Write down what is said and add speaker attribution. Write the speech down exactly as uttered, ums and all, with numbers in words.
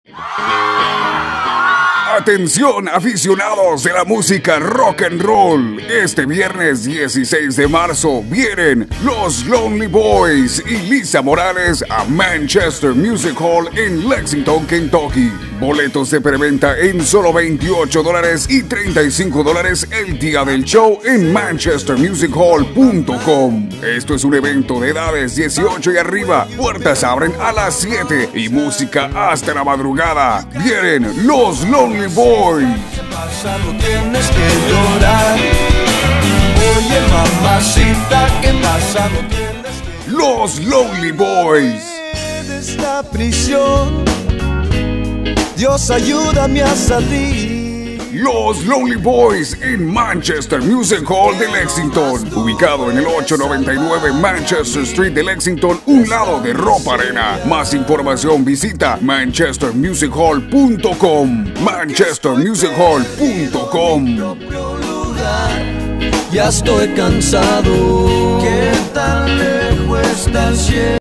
Speaker 1: Atención aficionados de la música rock and roll, este viernes dieciséis de marzo vienen los Lonely Boys y Lisa Morales a Manchester Music Hall en Lexington, Kentucky. Boletos de preventa en solo veintiocho dólares y treinta y cinco dólares el día del show en manchester music hall punto com. Esto es un evento de edades dieciocho y arriba. Puertas abren a las siete y música hasta la madrugada. Vienen los Lonely Boys.
Speaker 2: No tienes que llorar. Oye, mamacita, ¿qué pasa? No tienes que...
Speaker 1: Los Lonely Boys.
Speaker 2: De esta prisión, Dios, ayúdame a salir.
Speaker 1: Los Lonely Boys en Manchester Music Hall de Lexington, ubicado en el ochocientos noventa y nueve Manchester Street de Lexington, un lado de Ropa Arena. Más información visita manchester music hall punto com. manchester music hall punto com.
Speaker 2: Ya estoy cansado. ¿Qué tan lejos está el cielo?